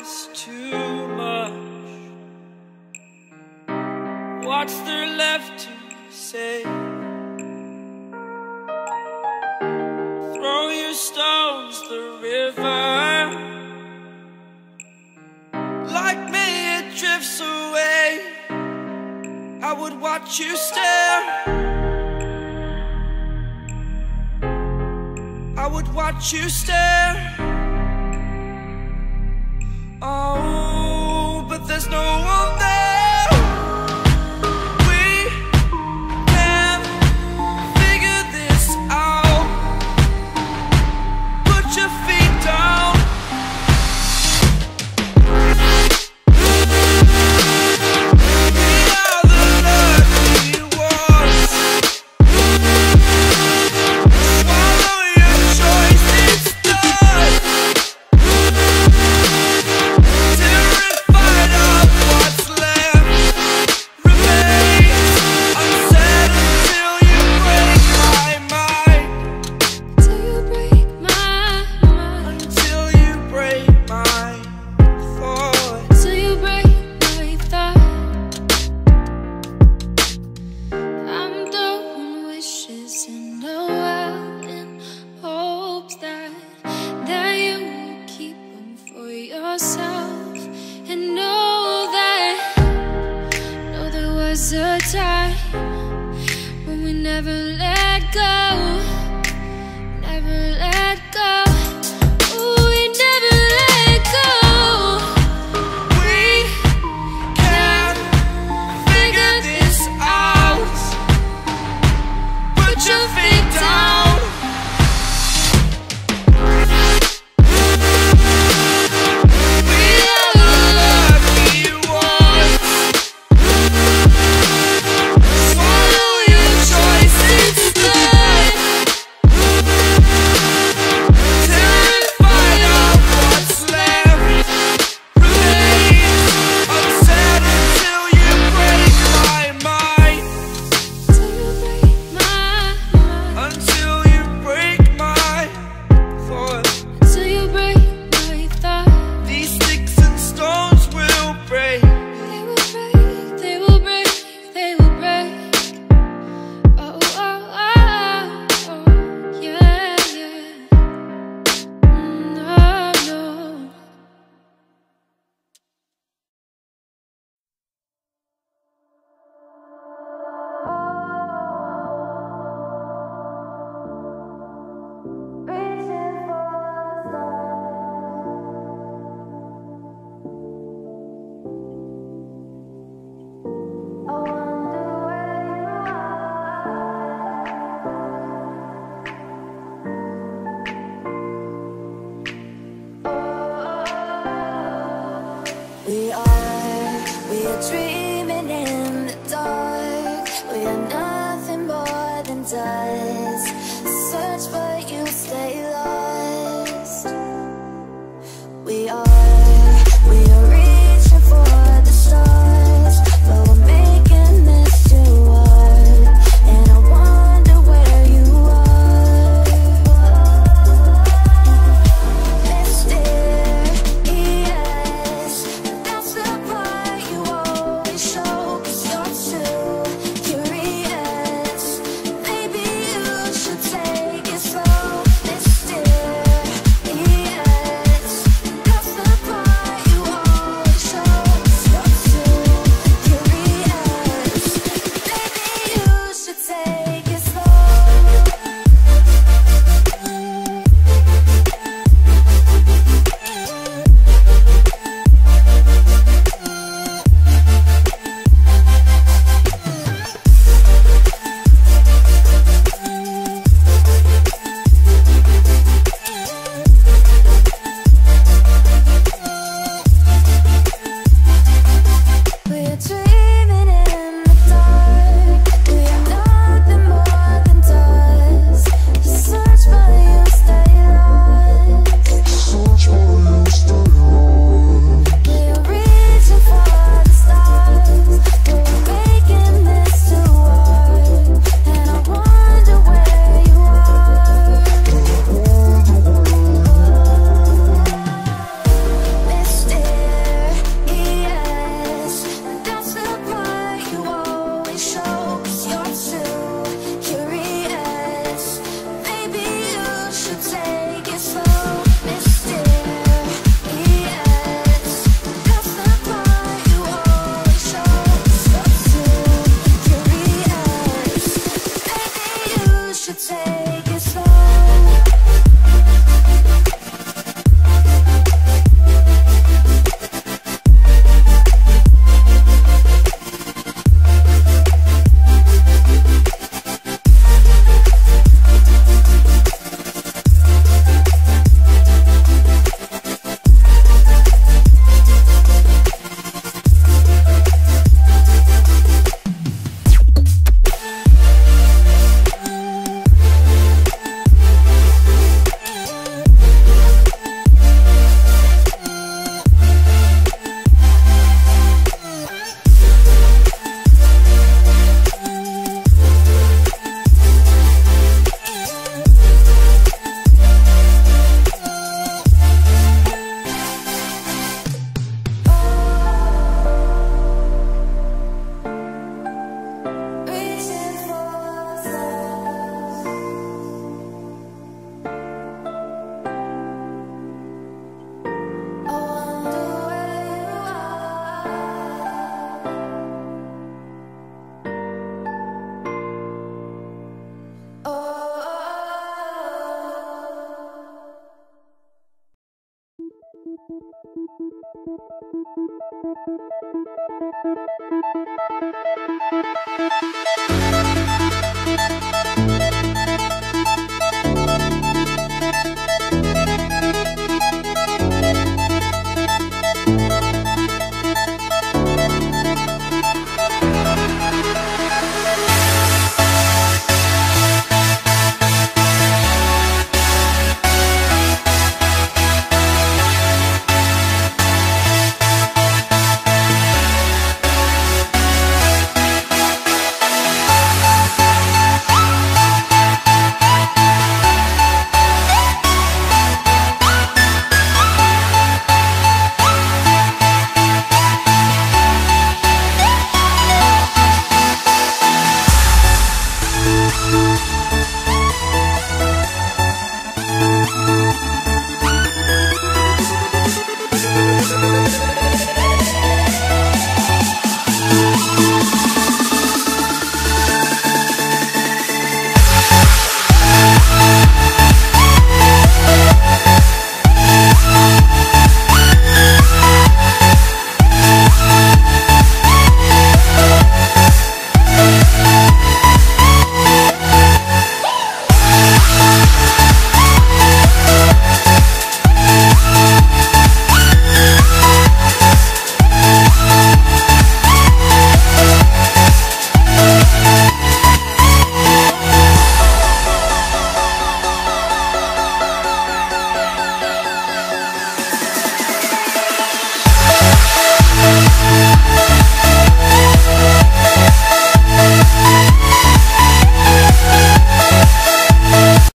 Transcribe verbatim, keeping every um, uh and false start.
is too much. What's there left to say? Throw your stones the river. Like me it drifts away. I would watch you stare. I would watch you stare. Oh, but there's no one there. We can figure this out. Put your feet down. We are the lucky ones. Swallow your choice, it's done. Terrified of what's left remains unsaid until you break my mind. Till you break my mind. Until you break my thought. Till you break my thought. I'm throwing wishes in the well in hopes that that you will keep them for yourself. And know that, know there was a time when we never let go, never let go. Ooh, we never let go. We can figure this out. Put your feet down. We are the lucky ones. Swallow your choice, it's done. Terrified of what's left remains unsaid until you break my mind. Till you break my mind. Until you break my thought. Till you break my thought. These sticks and stones will break. They will break, they will break, they will break. Oh, oh, oh, oh, yeah, yeah. No, no. We are, we are dreaming in the dark. We are nothing more than dust.